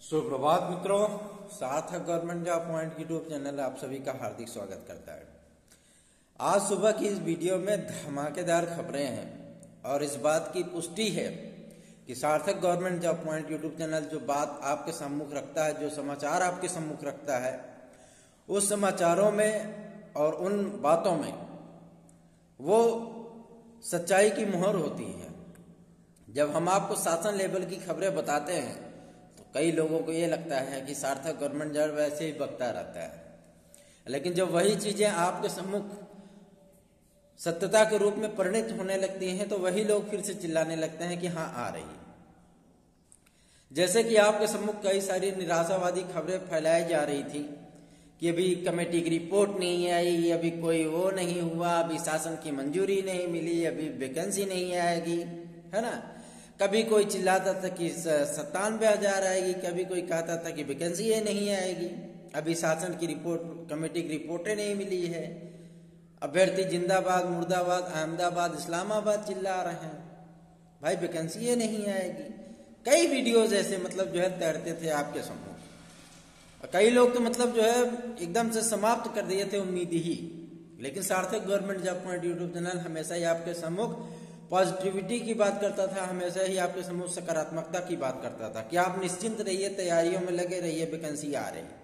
सुप्रभात मित्रों, Sarthak government job point YouTube channel आप सभी का हार्दिक स्वागत करता है। आज सुबह की इस वीडियो में धमाकेदार खबरें हैं और इस बात की पुष्टि है कि Sarthak government job point YouTube channel जो बात आपके सम्मुख रखता है, जो समाचार आपके सम्मुख रखता है, उस समाचारों में और उन बातों में वो सच्चाई की मुहर होती है। जब हम आपको शासन लेवल की खबरें बताते हैं तो कई लोगों को ये लगता है कि सार्थक गवर्नमेंट जॉब वैसे ही बकता रहता है, लेकिन जब वही चीजें आपके सम्मुख सत्यता के रूप में परिणित होने लगती हैं तो वही लोग फिर से चिल्लाने लगते हैं कि हाँ आ रही है। जैसे कि आपके सम्मुख कई सारी निराशावादी खबरें फैलाई जा रही थी कि अभी कमेटी की रिपोर्ट नहीं आई, अभी कोई वो नहीं हुआ, अभी शासन की मंजूरी नहीं मिली, अभी वैकेंसी नहीं आएगी, है ना। कभी कोई चिल्लाता था कि 97,000 आएगी, कभी कोई कहता था कि वैकेंसी ये नहीं आएगी, अभी शासन की रिपोर्ट, कमेटी की रिपोर्टें नहीं मिली है, अभ्यर्थी जिंदाबाद, मुर्दाबाद, अहमदाबाद, इस्लामाबाद चिल्ला रहे हैं, भाई वैकेंसी ये नहीं आएगी। कई वीडियोज ऐसे मतलब जो है तैरते थे आपके सम्मुख। कई लोग तो मतलब जो है एकदम से समाप्त कर दिए थे उम्मीद ही। लेकिन Sarthak government job point YouTube channel हमेशा ही आपके सम्मुख पॉजिटिविटी की बात करता था, हमेशा ही आपके सम्मुख सकारात्मकता की बात करता था कि आप निश्चिंत रहिए, तैयारियों में लगे रहिए, वैकेंसी आ रही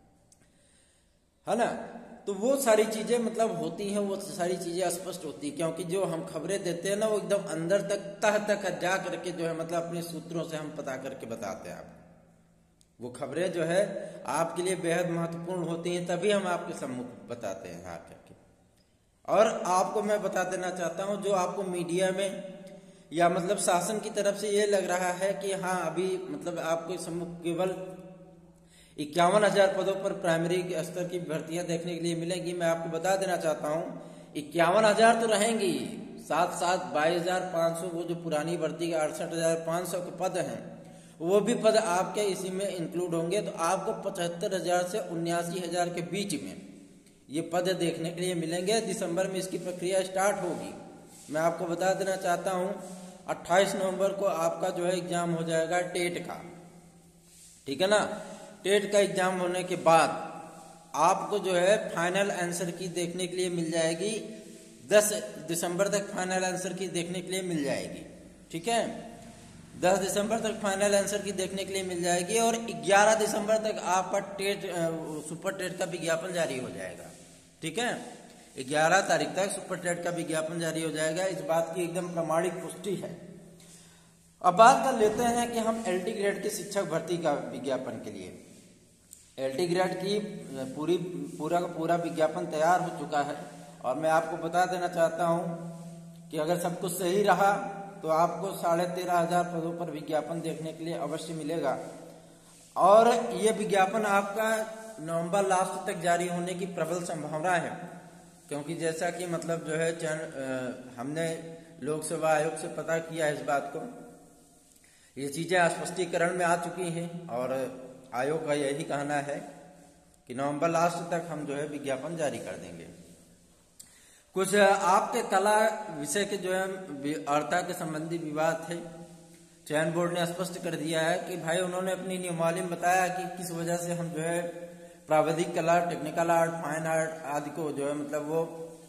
है ना। तो वो सारी चीजें मतलब होती हैं, वो सारी चीजें स्पष्ट होती है, क्योंकि जो हम खबरें देते हैं ना वो एकदम अंदर तक तह तक जा करके जो है मतलब अपने सूत्रों से हम पता करके बताते हैं आपको। वो खबरें जो है आपके लिए बेहद महत्वपूर्ण होती हैं, तभी हम आपके सम्मुख बताते हैं आकर के। और आपको मैं बता देना चाहता हूं, जो आपको मीडिया में या मतलब शासन की तरफ से ये लग रहा है कि हाँ अभी मतलब आपको सम्मुख केवल 51,000 पदों पर प्राइमरी स्तर की भर्तियां देखने के लिए मिलेंगी। मैं आपको बता देना चाहता हूं 51,000 तो रहेंगी, साथ साथ 22,500 वो जो पुरानी भर्ती के 68,500 के पद हैं वो भी पद आपके इसी में इंक्लूड होंगे। तो आपको 75,000 से 79,000 के बीच में ये पद देखने के लिए मिलेंगे। दिसंबर में इसकी प्रक्रिया स्टार्ट होगी। मैं आपको बता देना चाहता हूं 28 नवंबर को आपका जो है एग्जाम हो जाएगा टेट का, ठीक है ना। टेट का एग्जाम होने के बाद आपको जो है फाइनल आंसर की देखने के लिए मिल जाएगी। 10 दिसंबर तक फाइनल आंसर की देखने के लिए मिल जाएगी, ठीक है। 10 दिसंबर तक फाइनल आंसर की देखने के लिए मिल जाएगी और 11 दिसंबर तक आपका टेट सुपर टेट का विज्ञापन जारी हो जाएगा, ठीक है। 11 तारीख तक सुपर टेट का विज्ञापन जारी हो जाएगा। इस बात की एकदम प्रामाणिक पुष्टि है। अब बात कर लेते हैं कि हम एलटी ग्रेड की शिक्षक भर्ती का विज्ञापन के लिए। एलटी ग्रेड की पूरा का पूरा विज्ञापन तैयार हो चुका है और मैं आपको बता देना चाहता हूं कि अगर सब कुछ सही रहा तो आपको 13,500 पदों पर विज्ञापन देखने के लिए अवश्य मिलेगा। और ये विज्ञापन आपका नवंबर लास्ट तक जारी होने की प्रबल संभावना है, क्योंकि जैसा कि मतलब जो है हमने लोक सेवा आयोग से पता किया इस बात को, ये चीजें स्पष्टीकरण में आ चुकी हैं और आयोग का यही कहना है कि नवंबर लास्ट तक हम जो है विज्ञापन जारी कर देंगे। कुछ आपके कला विषय के जो है अर्हता के संबंधी विवाद थे। चयन बोर्ड ने स्पष्ट कर दिया है कि भाई उन्होंने अपनी नियमावली में बताया कि किस वजह से हम जो है प्राविधिक कला, टेक्निकल आर्ट, फाइन आर्ट आदि को जो है मतलब वो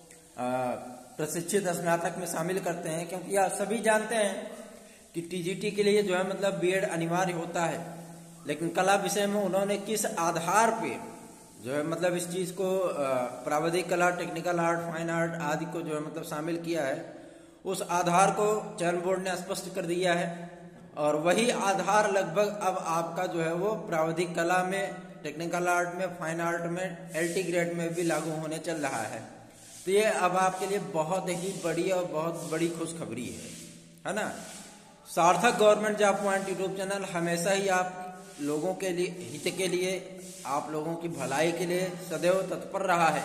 प्रशिक्षित स्नातक में शामिल करते हैं, क्योंकि आप सभी जानते हैं कि टीजीटी के लिए जो है मतलब बीएड अनिवार्य होता है। लेकिन कला विषय में उन्होंने किस आधार पे जो है मतलब इस चीज को प्राविधिक कला, टेक्निकल आर्ट, फाइन आर्ट आदि को जो है मतलब शामिल किया है, उस आधार को चयन बोर्ड ने स्पष्ट कर दिया है। और वही आधार लगभग अब आपका जो है वो प्राविधिक कला में, टेक्निकल आर्ट में, फाइन आर्ट में, एलटी ग्रेड में भी लागू होने चल रहा है। तो ये अब आपके लिए बहुत ही बड़ी और बहुत बड़ी खुशखबरी है ना। Sarthak government job point YouTube channel हमेशा ही आप लोगों के लिए, हित के लिए, आप लोगों की भलाई के लिए सदैव तत्पर रहा है।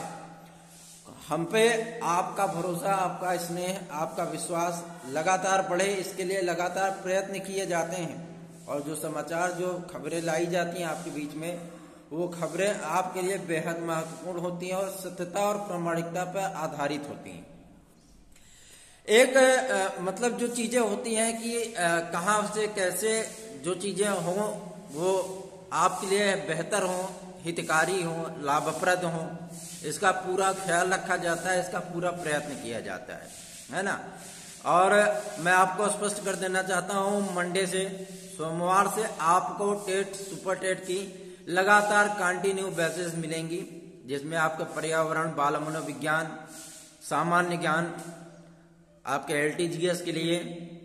हम पे आपका भरोसा, आपका स्नेह, आपका विश्वास लगातार बढ़े, इसके लिए लगातार प्रयत्न किए जाते हैं। और जो समाचार, जो खबरें लाई जाती हैं आपके बीच में, वो खबरें आपके लिए बेहद महत्वपूर्ण होती हैं और सत्यता और प्रामाणिकता पर आधारित होती हैं। एक मतलब जो चीजें होती हैं कि कहाँ से कैसे जो चीजें हों वो आपके लिए बेहतर हो, हितकारी हो, लाभप्रद हो, इसका पूरा ख्याल रखा जाता है, इसका पूरा प्रयत्न किया जाता है ना। और मैं आपको स्पष्ट कर देना चाहता हूं, मंडे से सोमवार से आपको टेट सुपर टेट की लगातार कंटिन्यू बैचेस मिलेंगी, जिसमें आपका पर्यावरण, बाल मनोविज्ञान, सामान्य ज्ञान, आपके LTGS के लिए,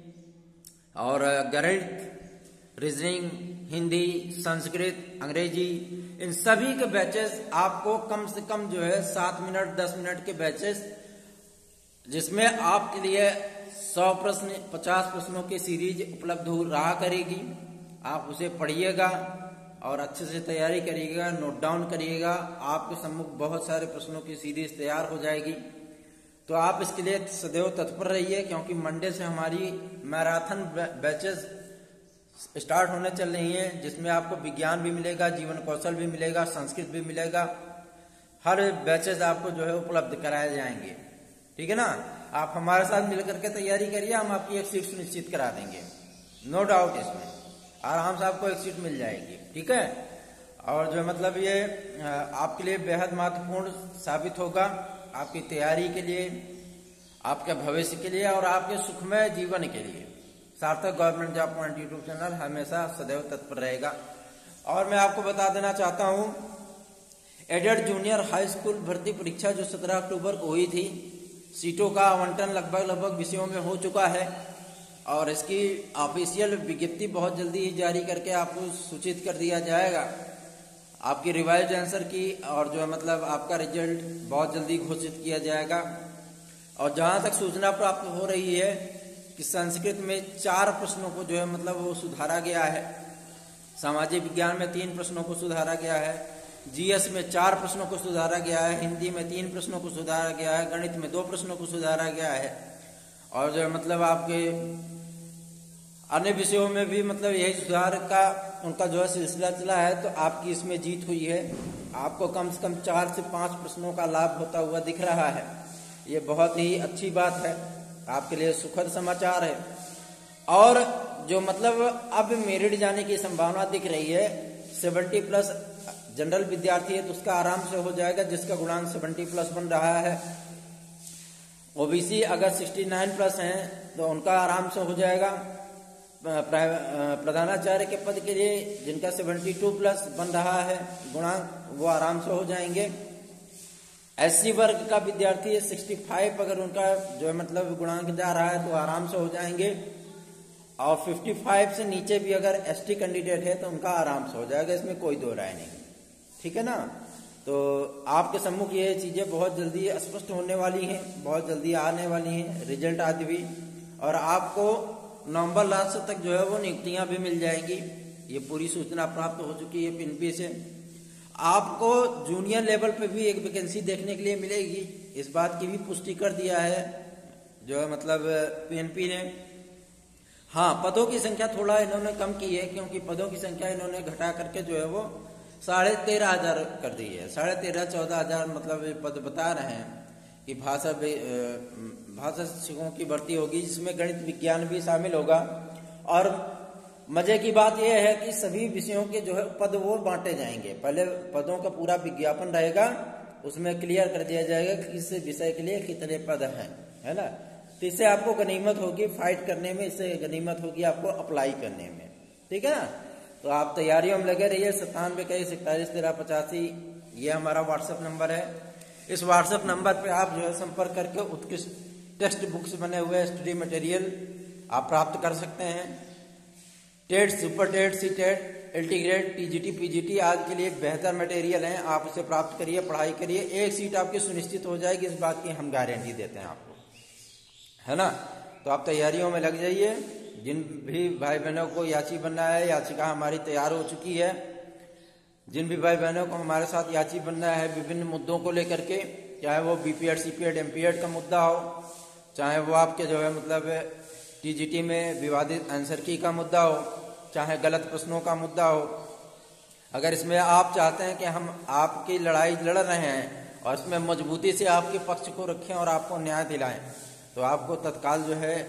और गणित, रीजनिंग, हिंदी, संस्कृत, अंग्रेजी, इन सभी के बैचेस आपको कम से कम जो है 7 मिनट 10 मिनट के बैचेस, जिसमें आपके लिए 100 प्रश्न 50 प्रश्नों की सीरीज उपलब्ध हो रहा करेगी। आप उसे पढ़िएगा और अच्छे से तैयारी करिएगा, नोट डाउन करिएगा। आपके सम्मुख बहुत सारे प्रश्नों की सीरीज तैयार हो जाएगी, तो आप इसके लिए सदैव तत्पर रहिए, क्योंकि मंडे से हमारी मैराथन बैचेस स्टार्ट होने चल रही हैं, जिसमें आपको विज्ञान भी मिलेगा, जीवन कौशल भी मिलेगा, संस्कृत भी मिलेगा। हर बैचेस आपको जो है उपलब्ध कराए जाएंगे, ठीक है ना। आप हमारे साथ मिलकर के तैयारी करिए, हम आपकी एक सीट सुनिश्चित करा देंगे, नो डाउट, इसमें आराम से आपको एक सीट मिल जाएगी, ठीक है। और जो मतलब ये आपके लिए बेहद महत्वपूर्ण साबित होगा, आपकी तैयारी के लिए, आपके भविष्य के लिए और आपके सुखमय जीवन के लिए। Sarthak government job point YouTube channel हमेशा सदैव तत्पर रहेगा। और मैं आपको बता देना चाहता हूं, एडेड जूनियर हाई स्कूल भर्ती परीक्षा जो 17 अक्टूबर को हुई थी, सीटों का आवंटन लगभग विषयों में हो चुका है, और इसकी ऑफिशियल विज्ञप्ति बहुत जल्दी ही जारी करके आपको सूचित कर दिया जाएगा। आपकी रिवाइज आंसर की और जो है मतलब आपका रिजल्ट बहुत जल्दी घोषित किया जाएगा। और जहां तक सूचना प्राप्त हो रही है कि संस्कृत में 4 प्रश्नों को जो है मतलब वो सुधारा गया है, सामाजिक विज्ञान में 3 प्रश्नों को सुधारा गया है, GS में 4 प्रश्नों को सुधारा गया है, हिंदी में 3 प्रश्नों को सुधारा गया है, गणित में 2 प्रश्नों को सुधारा गया है, और जो है मतलब आपके अन्य विषयों में भी मतलब यही सुधार का उनका जो है सिलसिला चला है। तो आपकी इसमें जीत हुई है, आपको कम से कम 4 से 5 प्रश्नों का लाभ होता हुआ दिख रहा है। ये बहुत ही अच्छी बात है, आपके लिए सुखद समाचार है। और जो मतलब अब मेरिट जाने की संभावना दिख रही है, 70+ जनरल विद्यार्थी है तो उसका आराम से हो जाएगा, जिसका गुणांक 70+ बन रहा है। OBC अगर 69+ हैं तो उनका आराम से हो जाएगा। प्रधानाचार्य के पद के लिए जिनका 72+ बन रहा है गुणांक, वो आराम से हो जाएंगे। SC वर्ग का विद्यार्थी है 65, अगर उनका जो है मतलब गुणांक जा रहा है तो आराम से हो जाएंगे। और 55 से नीचे भी अगर ST कैंडिडेट है तो उनका आराम से हो जाएगा, इसमें कोई दो राय नहीं, ठीक है ना। तो आपके सम्मुख ये चीजें बहुत जल्दी स्पष्ट होने वाली हैं, बहुत जल्दी आने वाली हैं, रिजल्ट आदि भी, और आपको नवंबर लास्ट तक जो है वो नियुक्तियां भी मिल जाएंगी। ये पूरी सूचना प्राप्त हो चुकी है PNP से। आपको जूनियर लेवल पे भी एक वैकेंसी देखने के लिए मिलेगी, इस बात की भी पुष्टि कर दिया है जो है मतलब PNP ने। हाँ, पदों की संख्या थोड़ा इन्होंने कम की है, क्योंकि पदों की संख्या इन्होंने घटा करके जो है वो 13,500 कर दी है। 13,500-14,000 मतलब पद बता रहे हैं कि भाषा शिक्षकों की भर्ती होगी, जिसमें गणित विज्ञान भी शामिल होगा। और मजे की बात यह है कि सभी विषयों के जो है पद वो बांटे जाएंगे। पहले पदों का पूरा विज्ञापन रहेगा, उसमें क्लियर कर दिया जाएगा कि किस विषय के लिए कितने पद हैं, है ना। तो इससे आपको गनीमत होगी फाइट करने में, इससे गनीमत होगी आपको अप्लाई करने में, ठीक है ना। तो आप तैयारियों में लगे रहिए। 9721411385 ये हमारा व्हाट्सएप नंबर है। इस व्हाट्सएप नंबर पे आप जो है संपर्क करके उत्कृष्ट टेक्स्ट बुक्स बने हुए स्टडी मटेरियल आप प्राप्त कर सकते हैं। TET, super TET, C TET, LT grade, TGT, PGT आज के लिए बेहतर मटेरियल हैं, आप उसे प्राप्त करिए, पढ़ाई करिए। एक सीट आपकी सुनिश्चित हो जाएगी, इस बात की हम गारंटी देते हैं आपको, है ना। तो आप तैयारियों में लग जाइए। जिन भी भाई बहनों को याची बनना है, याचिका हमारी तैयार हो चुकी है। जिन भी भाई बहनों को हमारे साथ याची बनना है विभिन्न मुद्दों को लेकर के, चाहे वो BPED, CPED, MPED का मुद्दा हो, चाहे वो आपके जो है मतलब TGT में विवादित आंसर की का मुद्दा हो, चाहे गलत प्रश्नों का मुद्दा हो, अगर इसमें आप चाहते हैं कि हम आपकी लड़ाई लड़ रहे हैं और इसमें मजबूती से आपके पक्ष को रखें और आपको न्याय दिलाएं, तो आपको तत्काल जो है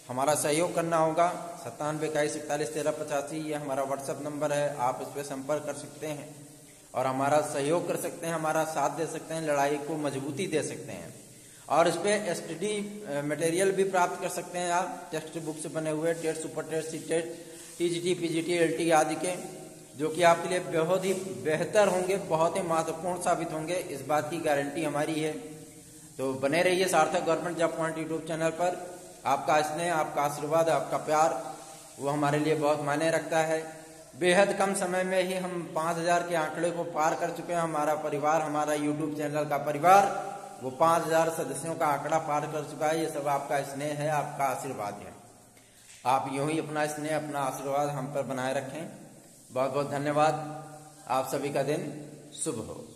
हमारा सहयोग करना होगा। 9721411385 ये हमारा व्हाट्सएप नंबर है, आप इस पर संपर्क कर सकते हैं और हमारा सहयोग कर सकते हैं, हमारा साथ दे सकते हैं, लड़ाई को मजबूती दे सकते हैं। और इस पे STD मटेरियल भी प्राप्त कर सकते हैं आप, टेक्स्ट बुक से बने हुए, TET, super TET, C TET, TGT, PGT, LT आदि के, जो कि आपके लिए बहुत ही बेहतर होंगे, बहुत ही महत्वपूर्ण साबित होंगे, इस बात की गारंटी हमारी है। तो बने रहिए Sarthak government job point YouTube channel पर। आपका स्नेह, आपका आशीर्वाद, आपका प्यार वो हमारे लिए बहुत मायने रखता है। बेहद कम समय में ही हम 5000 के आंकड़े को पार कर चुके हैं। हमारा परिवार, हमारा यूट्यूब चैनल का परिवार वो 5000 सदस्यों का आंकड़ा पार कर चुका है। ये सब आपका स्नेह है, आपका आशीर्वाद है। आप यूं ही अपना स्नेह, अपना आशीर्वाद हम पर बनाए रखें। बहुत बहुत धन्यवाद। आप सभी का दिन शुभ हो।